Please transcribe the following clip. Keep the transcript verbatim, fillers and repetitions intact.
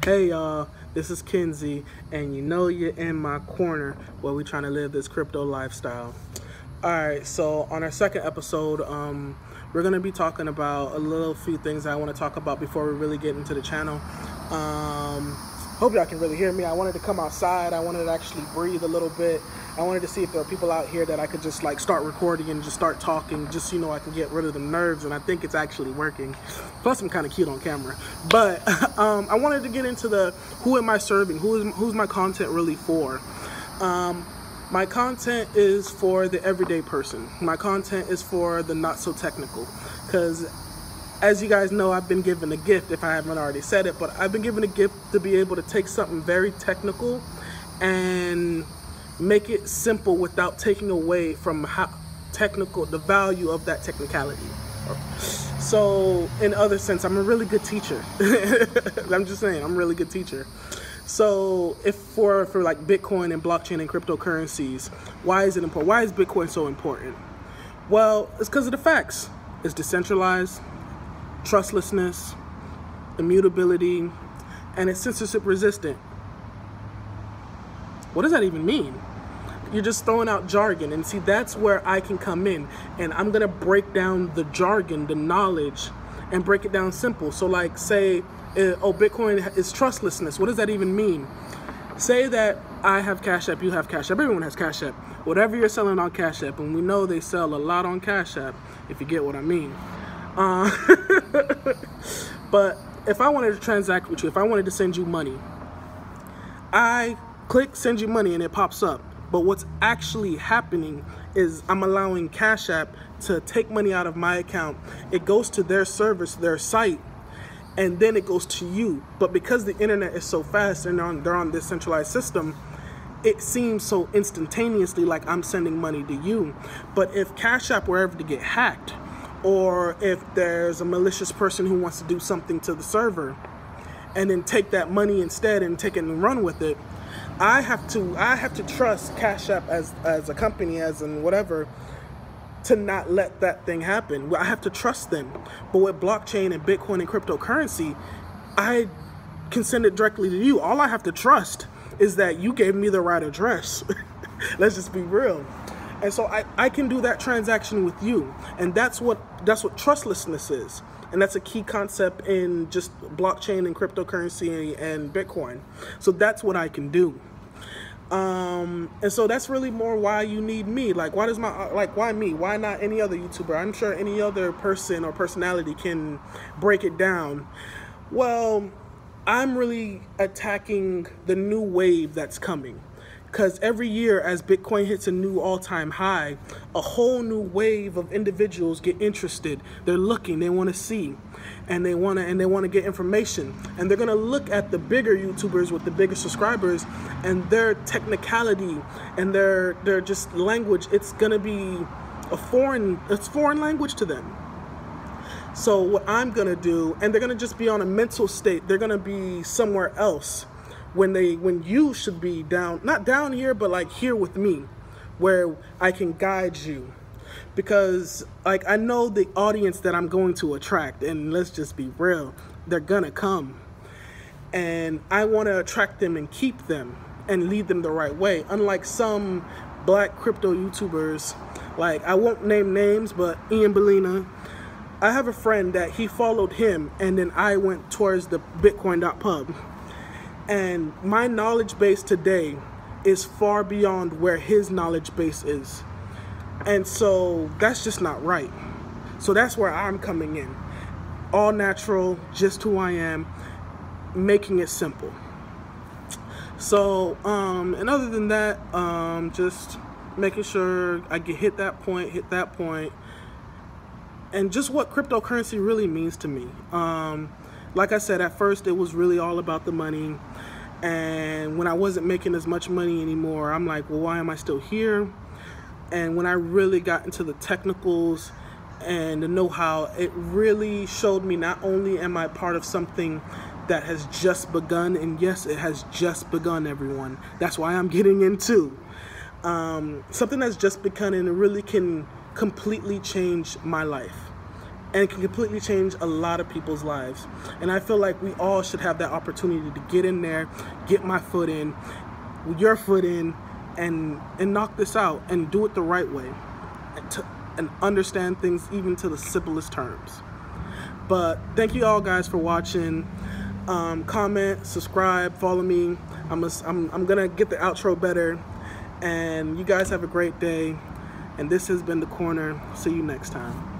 Hey y'all, this is Kenzie, and you know you're in my corner where we're trying to live this crypto lifestyle. Alright, so on our second episode, um, we're going to be talking about a little few things I want to talk about before we really get into the channel. Um, hope y'all can really hear me. I wanted to come outside. I wanted to actually breathe a little bit. I wanted to see if there are people out here that I could just like start recording and just start talking, just so you know I can get rid of the nerves, and I think it's actually working. Plus I'm kind of cute on camera. But um, I wanted to get into the who am I serving? Who is who's my content really for? Um, my content is for the everyday person. My content is for the not so technical, because as you guys know, I've been given a gift, if I haven't already said it, but I've been given a gift to be able to take something very technical and make it simple without taking away from how technical, the value of that technicality. So in other sense, I'm a really good teacher. I'm just saying, I'm a really good teacher. So if for, for like Bitcoin and blockchain and cryptocurrencies, why is it important? Why is Bitcoin so important? Well, it's because of the facts. It's decentralized, trustlessness, immutability, and it's censorship resistant. What does that even mean? You're just throwing out jargon, and see, that's where I can come in, and I'm gonna break down the jargon, the knowledge, and break it down simple. So like say, uh, oh, Bitcoin is trustlessness. What does that even mean? Say that I have Cash App, you have Cash App, everyone has Cash App. Whatever you're selling on Cash App, and we know they sell a lot on Cash App, if you get what I mean. Uh, but if I wanted to transact with you, if I wanted to send you money, I click send you money and it pops up. But what's actually happening is I'm allowing Cash App to take money out of my account. It goes to their service, their site, and then it goes to you. But because the internet is so fast and they're on, they're on this centralized system, it seems so instantaneously like I'm sending money to you. But if Cash App were ever to get hacked, or if there's a malicious person who wants to do something to the server and then take that money instead and take it and run with it, I have to I have to trust Cash App as as a company, as in whatever, to not let that thing happen. I have to trust them. But with blockchain and Bitcoin and cryptocurrency, I can send it directly to you. All I have to trust is that you gave me the right address. Let's just be real. And so I, I can do that transaction with you. And that's what that's what trustlessness is. And that's a key concept in just blockchain and cryptocurrency and Bitcoin. So that's what I can do. Um, and so that's really more why you need me. Like, why does my, like, why me? Why not any other YouTuber? I'm sure any other person or personality can break it down. Well, I'm really attacking the new wave that's coming. Because every year as Bitcoin hits a new all-time high, a whole new wave of individuals get interested. They're looking, they want to see, and they want to and they want to get information. And they're going to look at the bigger YouTubers with the bigger subscribers and their technicality and their their just language. It's going to be a foreign it's foreign language to them. So what I'm going to do, and they're going to just be on a mental state. They're going to be somewhere else. When they, when you should be down, not down here, but like here with me, where I can guide you. Because like I know the audience that I'm going to attract, and let's just be real, they're gonna come. And I want to attract them and keep them and lead them the right way. Unlike some black crypto YouTubers, like I won't name names, but Ian Bellina, I have a friend that he followed him, and then I went towards the bitcoin dot pub. And my knowledge base today is far beyond where his knowledge base is. And so that's just not right. So that's where I'm coming in. All natural, just who I am, making it simple. So, um, and other than that, um, just making sure I get hit that point, hit that point, and just what cryptocurrency really means to me. Um, like I said, at first it was really all about the money. And when I wasn't making as much money anymore, I'm like, well, why am I still here? And when I really got into the technicals and the know-how, it really showed me not only am I part of something that has just begun, and yes, it has just begun, everyone. That's why I'm getting into um, something that's just begun, and it really can completely change my life. and it can completely change a lot of people's lives. And I feel like we all should have that opportunity to get in there, get my foot in, your foot in, and and knock this out and do it the right way, and, to, and understand things even to the simplest terms. But thank you all guys for watching. Um, comment, subscribe, follow me. I'm, a, I'm, I'm gonna get the outro better, and you guys have a great day. And this has been The Corner. See you next time.